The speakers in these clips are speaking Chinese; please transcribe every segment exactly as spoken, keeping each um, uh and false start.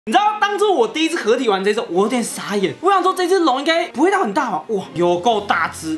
你知道当初我第一次合体玩这只，我有点傻眼。我想说这只龙应该不会到很大吧？哇，有够大只！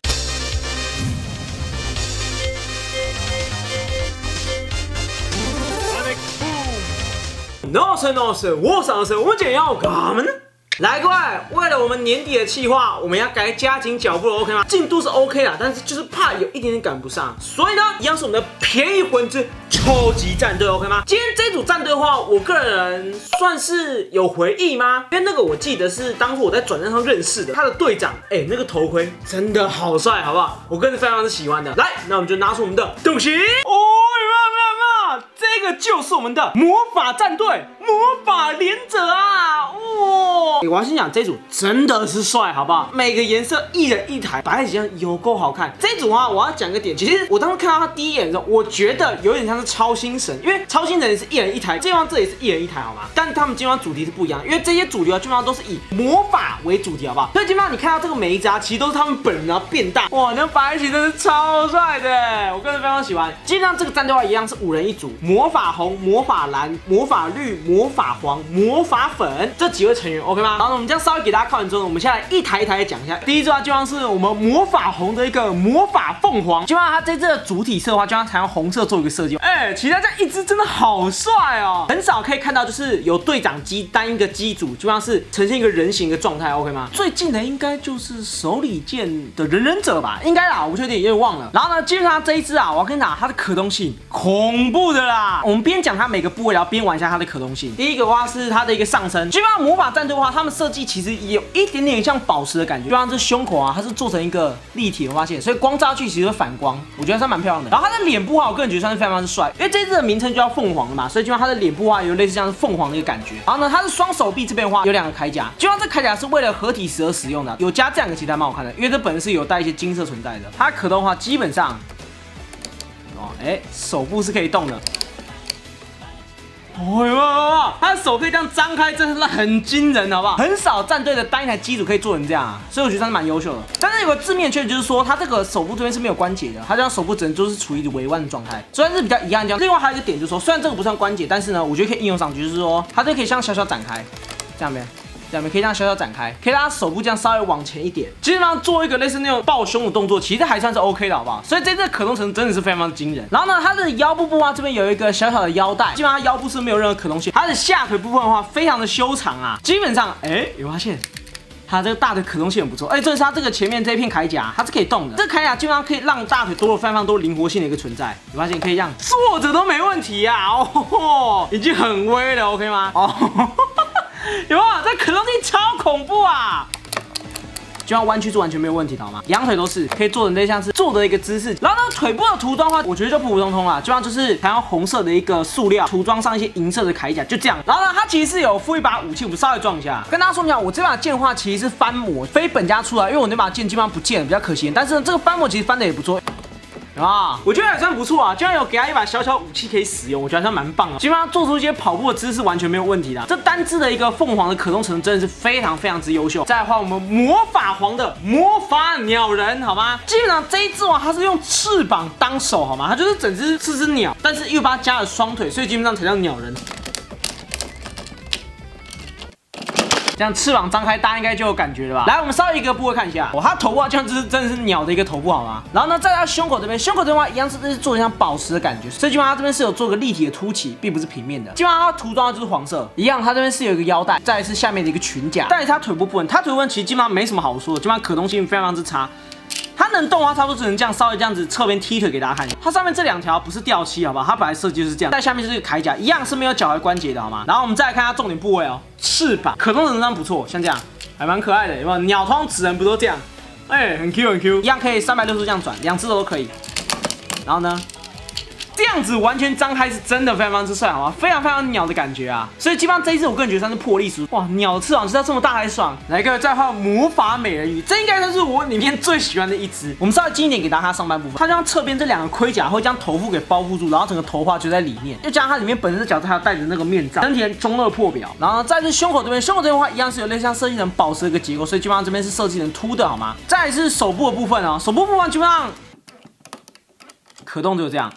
No sir, no sir， 我上身，我们今天要干嘛呢？来，各位，为了我们年底的企划，我们要该加紧脚步了 ，OK 吗？进度是 OK 啦，但是就是怕有一点点赶不上，所以呢，一样是我们的便宜魂之超级战队 ，OK 吗？今天这组战队的话，我个人算是有回忆吗？因为那个我记得是当初我在转战上认识的，他的队长，哎、欸，那个头盔真的好帅，好不好？我个人非常的喜欢的。来，那我们就拿出我们的东西，哦，有没有没有没有？这个就是我们的魔法战队，魔法连者啊！哇、欸，我要先讲这一组真的是帅，好不好？每个颜色一人一台，摆在一起有够好看。这一组啊，我要讲个点，其实我当时看到他第一眼的时候，我觉得有点像是超星神，因为超星神也是一人一台，这地方这也是一人一台，好吗？但他们基本上主题是不一样，因为这些主流基本上都是以魔法为主题，好不好？所以基本上你看到这个每一只啊，其实都是他们本人啊变大，哇，那摆在一起真是超帅的，我个人非常喜欢。基本上这个战队的话一样是五人一组，魔法红、魔法蓝、魔法绿、魔法黄、魔法粉这几位成员 ，OK 吗？然后呢，我们这样稍微给大家看完之后，我们现在一台一台的讲一下。第一只啊，基本上是我们魔法红的一个魔法凤凰，基本上它这只的主体色的话，基本上采用红色做一个设计。哎、欸，其实它这一只真的好帅哦，很少可以看到就是有队长机单一个机组，基本上是呈现一个人形的状态 ，OK 吗？最近的应该就是手里剑的忍忍者吧，应该啦，我不确定，有点忘了。然后呢，基本上这一只啊，我要跟你讲，它的可动性恐怖的啦。我们边讲它每个部位，然后边玩一下它的可动性。第一个的话是它的一个上身，基本上魔法战队的话，他们设计其实也有一点点像宝石的感觉，就像这胸口啊，它是做成一个立体，我发现，所以光照下去其实会反光，我觉得它蛮漂亮的。然后它的脸部啊，我个人觉得算是非常之帅，因为这只的名称就叫凤凰的嘛，所以基本上它的脸部啊有类似像是凤凰的一个感觉。然后呢，它的双手臂这边的话有两个铠甲，基本上这铠甲是为了合体时而使用的，有加这两个其实还蛮好看的，因为这本身是有带一些金色存在的。它可动的话，基本上，哦，哎、欸，手部是可以动的。 哦哟，他的手可以这样张开，真的是很惊人，好不好？很少战队的单一台机组可以做成这样啊，所以我觉得算是蛮优秀的。但是有个致命缺点就是说，他这个手部这边是没有关节的，他这样手部只能就是处于微弯的状态，虽然是比较遗憾这样。另外还有一个点就是说，虽然这个不算关节，但是呢，我觉得可以应用上去，就是说它就可以像小小展开，这样没？ 这样可以让小小展开，可以让他手部这样稍微往前一点，基本上做一个类似那种抱胸的动作，其实还算是 OK 的，好不好？所以这次可动程真的是非常非常惊人。然后呢，它的腰部部啊，这边有一个小小的腰带，基本上腰部是没有任何可动性。它的下腿部分的话，非常的修长啊，基本上，哎、欸，有发现？ 它这个大腿可动性很不错，哎，这是它这个前面这一片铠甲，它是可以动的。这个铠甲基本上可以让大腿多了非常非常多灵活性的一个存在。你发现可以让坐着都没问题呀、啊，哦，已经很威了 ，OK 吗？哦，有没有？这可动性超恐怖啊！ 就像弯曲是完全没有问题的，好吗？两腿都是可以做成类像是坐的一个姿势。然后呢，腿部的涂装的话，我觉得就普普通通啦，基本上就是采用红色的一个塑料涂装上一些银色的铠甲，就这样。然后呢，它其实是有附一把武器，我们稍微装一下，跟大家说明一下，我这把剑的话其实是翻模，非本家出来，因为我那把剑基本上不见了，比较可惜。但是呢，这个翻模其实翻的也不错。 啊，我觉得还算不错啊，居然有给他一把小小武器可以使用，我觉得还算蛮棒的。基本上做出一些跑步的姿势完全没有问题的。这单只的一个凤凰的可动程度真的是非常非常之优秀。再来换我们魔法皇的魔法鸟人，好吗？基本上这一只啊，它是用翅膀当手，好吗？它就是整只是只鸟，但是又把它加了双腿，所以基本上才叫鸟人。 这样翅膀张开，大家应该就有感觉了吧？来，我们稍微一个部位看一下，哦，它头部啊，这样就是真的是鸟的一个头部，好吗？然后呢，在它胸口这边，胸口这边的话一样是是做像宝石的感觉，所以基本上它这边是有做个立体的凸起，并不是平面的。基本上它涂装的就是黄色，一样，它这边是有一个腰带，再来是下面的一个裙甲，再来是它腿部部分，它腿部部分其实基本上没什么好说的，基本上可动性非常之差。 它能动的话，差不多只能这样稍微这样子侧边踢腿给大家看。它上面这两条不是吊漆，好不好？它本来设计就是这样。在下面是这个铠甲，一样是没有脚踝关节的，好吗？然后我们再来看它重点部位哦，翅膀可动程度不错，像这样还蛮可爱的，有没有？鸟通常纸人不都这样？哎、欸，很 Q 很 Q， 一样可以三百六十度这样转，两只手都可以。然后呢？ 这样子完全张开是真的非常非常之帅，好吗？非常非常鸟的感觉啊！所以基本上这一次我个人觉得算是破例输。哇，鸟的翅膀知道这么大还爽！来一个再换魔法美人鱼，这应该算是我里面最喜欢的一只。我们稍微近一点给大家看上半部分，它将侧边这两个盔甲会将头部给包覆住，然后整个头发就在里面，又加上它里面本身的角色还有戴着那个面罩，整体中二破表。然后呢，再是胸口这边，胸口这边的话一样是有类似像设计成宝石的一个结构，所以基本上这边是设计成凸的，好吗？再来是手部的部分哦，手部部分基本上可动就这样。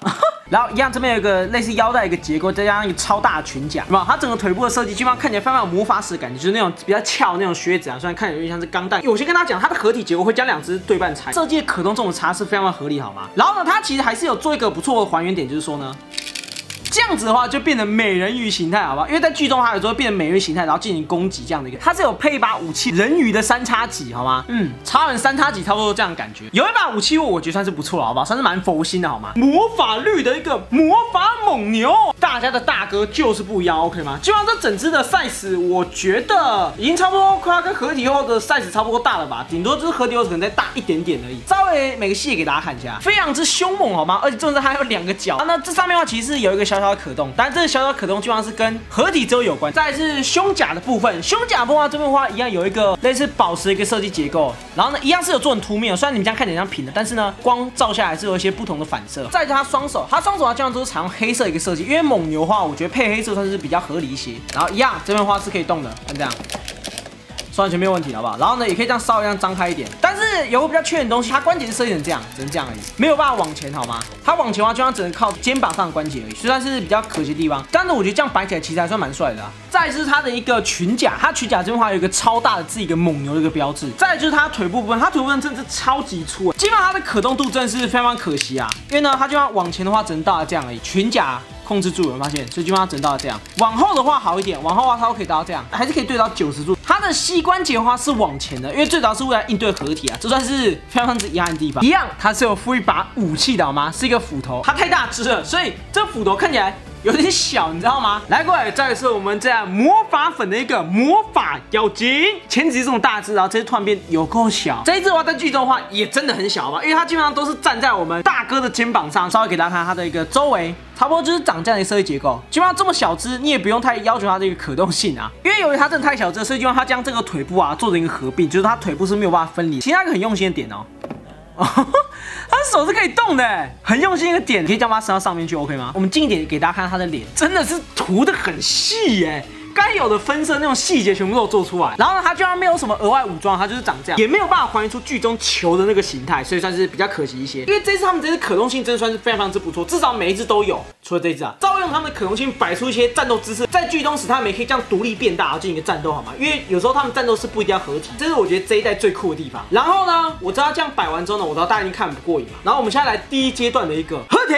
然后一样这边有一个类似腰带的一个结构，再加上一个超大的裙甲，有没有？它整个腿部的设计基本上看起来非常有魔法使的感觉，就是那种比较翘那种靴子啊，虽然看起来有点像是钢弹。我先跟大家讲，它的合体结构会将两只对半拆，设计的可动这种差是非常的合理，好吗？然后呢，它其实还是有做一个不错的还原点，就是说呢。 这样子的话就变成美人鱼形态，好不好？因为在剧中它有时候变成美人鱼形态，然后进行攻击这样的一个，它是有配一把武器人鱼的三叉戟，好吗？嗯，超人三叉戟差不多这样的感觉。有一把武器我觉得算是不错了，好不好？算是蛮佛心的，好吗？魔法绿的一个魔法猛牛，大家的大哥就是不一样 ，OK 吗？基本上这整只的 size 我觉得已经差不多快要跟合体后的 size 差不多大了吧，顶多就是合体后可能再大一点点而已。稍微每个细节给大家看一下，非常之凶猛，好吗？而且重点是它还有两个角，啊、那这上面的话其实是有一个小小。 可动，但这个小小可动基本上是跟合体之后有关。再来是胸甲的部分，胸甲部分这边的话一样有一个类似宝石的一个设计结构，然后呢一样是有做成凸面，虽然你们这样看起来像平的，但是呢光照下来是有一些不同的反射。再来它双手，它双手它基本上都是采用黑色的一个设计，因为蒙牛的话，我觉得配黑色算是比较合理一些。然后一样这边的话是可以动的，像这样。 说完全没有问题，好不好？然后呢，也可以这样稍微这样张开一点，但是有个比较缺点的东西，它关节是设计成这样，只能这样而已，没有办法往前，好吗？它往前的话，就像只能靠肩膀上的关节而已，虽然是比较可惜的地方，但是我觉得这样摆起来其实还算蛮帅的啊。再来就是它的一个裙甲，它裙甲这边的话有一个超大的字，一个猛牛的一个标志。再来就是它腿部部分，它腿部部分真的是超级粗，基本上它的可动度真的是非常可惜啊，因为呢，它就像往前的话只能到这样而已，裙甲。 控制住了，有没有发现？所以基本上整到这样。往后的话好一点，往后的话它都可以达到这样，还是可以对到九十度。它的膝关节的话是往前的，因为最主要是为了应对合体啊，这算是非常之遗憾的地方。一样，它是有附一把武器的，好吗？是一个斧头，它太大只了，所以这斧头看起来。 有点小，你知道吗？来，各位，再是我们这样魔法粉的一个魔法妖精，前几只这种大只，然后这只突然变有够小。这一只的话，在剧中的话也真的很小吧，因为它基本上都是站在我们大哥的肩膀上。稍微给大家看它的一个周围，差不多就是长这样的设计结构。基本上这么小只，你也不用太要求它的一个可动性啊，因为由于它真的太小只，所以基本上它将这个腿部啊做成一个合并，就是它腿部是没有办法分离。其实它一个很用心的点哦。 哦，他的手是可以动的，很用心一个点，可以将它伸到上面去 ，OK 吗？我们近一点给大家看他的脸，真的是涂的很细耶。 该有的分色那种细节全部都有做出来，然后呢，它居然没有什么额外武装，它就是长这样，也没有办法还原出剧中球的那个形态，所以算是比较可惜一些。因为这次他们这次可动性真的算是非常非常之不错，至少每一只都有，除了这一只啊，照用他们的可动性摆出一些战斗姿势，在剧中使他们也可以这样独立变大，然后进行一个战斗，好吗？因为有时候他们战斗是不一定要合体，这是我觉得这一代最酷的地方。然后呢，我知道这样摆完之后呢，我知道大家已经看不过瘾嘛，然后我们现在来第一阶段的一个合体。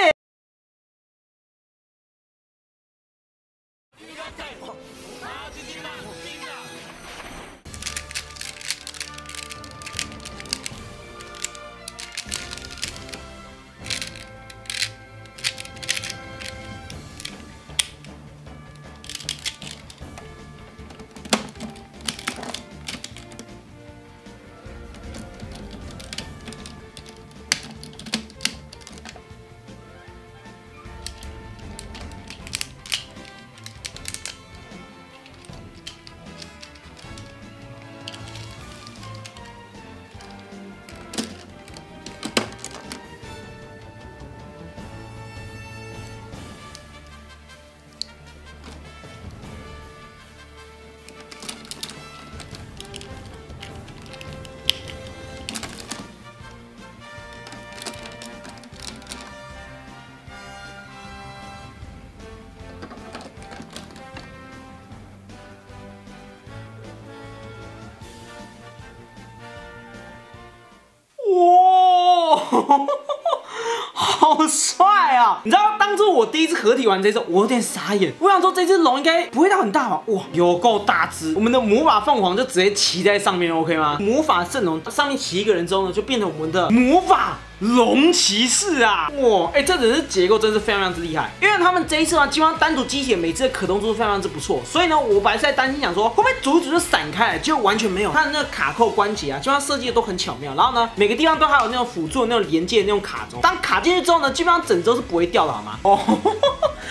好帅啊！你知道当初我第一次合体完这只，我有点傻眼。我想说这只龙应该不会到很大吧？哇，有够大只！我们的魔法凤凰就直接骑在上面 ，OK 吗？魔法圣龙上面骑一个人之后呢，就变成我们的魔法龙骑士啊！哇，哎、欸，这只是结构真是非常非常之厉害。因为他们这一次啊，基本上单独机体每次的可动度都非常非常之不错，所以呢，我本来是在担心想说会不会组一组就散开来，结果完全没有。它的那个卡扣关节啊，基本上设计的都很巧妙。然后呢，每个地方都还有那种辅助的那种连接的那种卡轴，当卡进去之后呢，基本上整周是不会掉的，好吗？哦。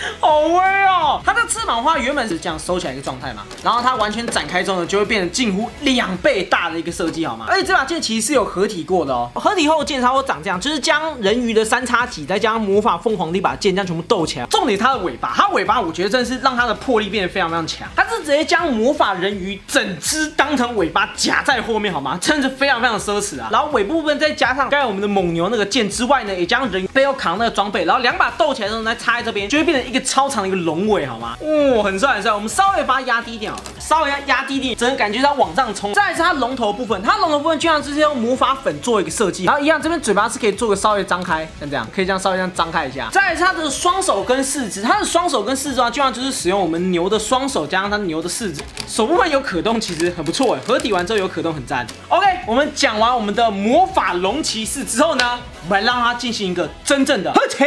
好威哦！它的翅膀的话，原本是这样收起来一个状态嘛，然后它完全展开之后呢，就会变成近乎两倍大的一个设计，好吗？而且这把剑其实是有合体过的哦，合体后的剑差不多长这样，就是将人鱼的三叉戟再加上魔法凤凰的一把剑，这样全部斗起来。重点它的尾巴，它尾巴我觉得真的是让它的魄力变得非常非常强，它是直接将魔法人鱼整只当成尾巴夹在后面，好吗？真的是非常非常奢侈啊！然后尾部分再加上刚才我们的猛牛那个剑之外呢，也将人鱼背后扛那个装备，然后两把斗起来的时候再插在这边，就会变成一个超长的一个龙尾，好吗？哦，很帅很帅。我们稍微把它压低一点好了，稍微压压低一点，整个感觉它往上冲。再来是它龙头部分，它龙头部分就像就是用魔法粉做一个设计，然后一样这边嘴巴是可以做个稍微张开，像这样，可以这样稍微这样张开一下。再来是它的双手跟四肢，它的双手跟四肢啊，就像就是使用我们牛的双手加上它牛的四肢，手部分有可动，其实很不错哎，合体完之后有可动很赞。OK， 我们讲完我们的魔法龙骑士之后呢，我们来让它进行一个真正的合体。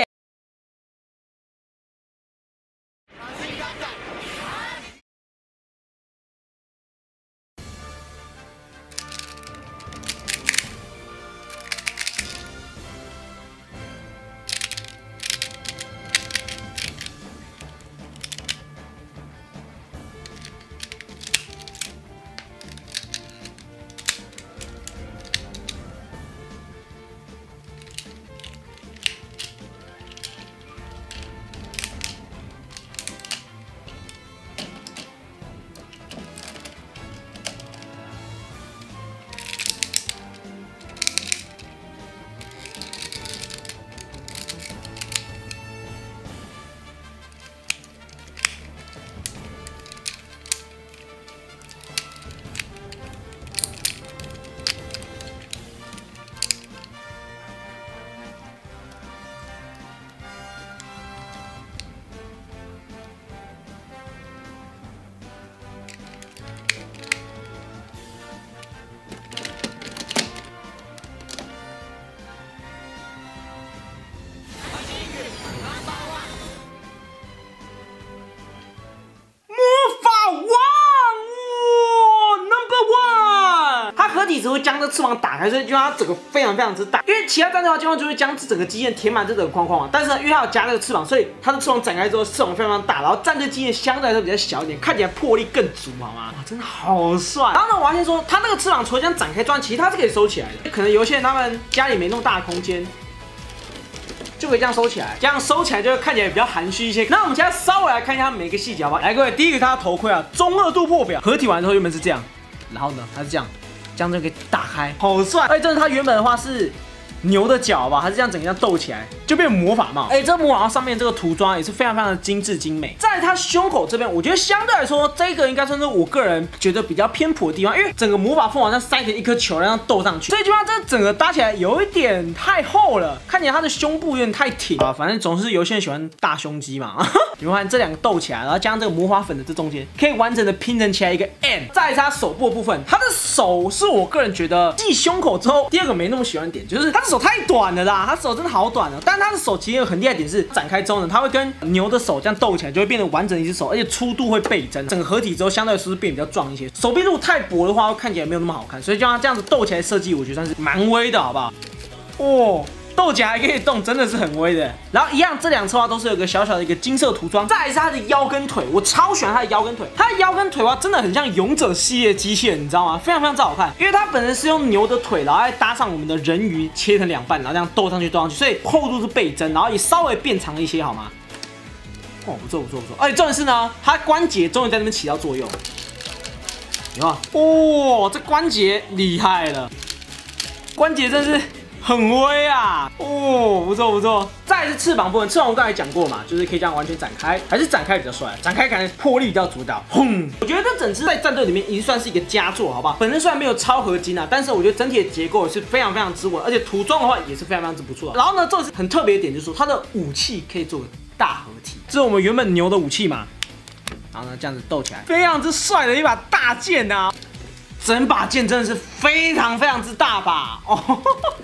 只会将这翅膀打开，所以就让它整个非常非常之大。因为其他战斗的话，基本上就会将这整个机械填满这整个框框嘛。但是呢，因为它有加这个翅膀，所以它的翅膀展开之后，翅膀非常非常大，然后战斗机械相对来说比较小一点，看起来魄力更足，好吗？哇，真的好帅！然后呢，我要先说，它那个翅膀除了这样展开之外，其实它是可以收起来的。可能有些人他们家里没那么大的空间，就可以这样收起来，这样收起来就会看起来比较含蓄一些。那我们现在稍微来看一下每一个细节，好吧？来，各位，第一个它的头盔啊，中二度破表，合体完之后原本是这样，然后呢，它是这样。这样就可以打开，好帅！哎，这是它原本的话是牛的脚吧，它是这样整个这样斗起来，就变魔法帽。哎，这魔法帽上面这个涂装也是非常非常的精致精美。在它胸口这边，我觉得相对来说，这个应该算是我个人觉得比较偏颇的地方，因为整个魔法凤凰上塞着一颗球，然后斗上去，所以基本上这整个搭起来有一点太厚了，看起来它的胸部有点太挺啊。反正总是有些人喜欢大胸肌嘛。你们看这两个斗起来，然后加上这个魔法粉的这中间，可以完整的拼成起来一个 M。再来是它手部的部分，它的手是我个人觉得继胸口之后第二个没那么喜欢的点，就是它的手太短了啦，它手真的好短了。但是它的手其实有很厉害的点是展开之后呢，它会跟牛的手这样斗起来，就会变得完整的一只手，而且粗度会倍增。整个合体之后，相对来说是变得比较壮一些。手臂如果太薄的话，会看起来没有那么好看，所以就像它这样子斗起来设计，我觉得算是蛮威的，好不好？哦。斗起来还可以动，真的是很威的。然后一样，这两侧啊都是有个小小的一个金色涂装。再来是它的腰跟腿，我超喜欢它的腰跟腿。它的腰跟腿啊，真的很像勇者系列机器人，你知道吗？非常非常之好看。因为它本身是用牛的腿，然后再搭上我们的人鱼切成两半，然后这样斗上去斗上去，所以厚度是倍增，然后也稍微变长一些，好吗？哦，不错不错不错。而且重点是呢，它关节终于在那边起到作用，有吗？哦，这关节厉害了，关节真是。很威啊！哦，不错不错。再来是翅膀部分，翅膀我刚才讲过嘛，就是可以这样完全展开，还是展开比较帅，展开感觉魄力比较足到。轰！我觉得这整支在战队里面已经算是一个佳作，好不好？本身虽然没有超合金啊，但是我觉得整体的结构是非常非常之稳，而且涂装的话也是非常非常之不错。然后呢，这是很特别的点，就是说它的武器可以做个大合体，这是我们原本牛的武器嘛。然后呢，这样子斗起来，非常之帅的一把大剑啊！整把剑真的是非常非常之大把哦。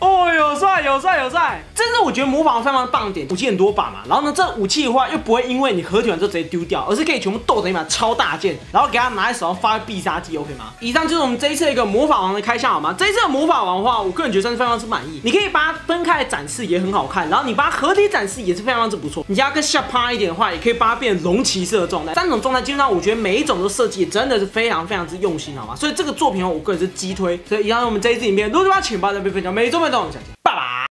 哦，有帅有帅有帅！这是我觉得魔法王非常棒的点，武器很多把嘛，然后呢，这武器的话又不会因为你合体完之后直接丢掉，而是可以全部斗成一把超大剑，然后给它拿在手上发挥必杀技 ，OK 吗？以上就是我们这一次的一个魔法王的开箱，好吗？这一次的魔法王的话，我个人觉得算是非常之满意。你可以把它分开来展示，也很好看，然后你把它合体展示也是非常之不错。你加更下趴一点的话，也可以把它变成龙骑士的状态。三种状态基本上我觉得每一种都设计真的是非常非常之用心，好吗？所以这个作品我个人是激推。所以以上是我们这一支影片，如果喜欢请帮我别分享，每周每周我们下期拜拜。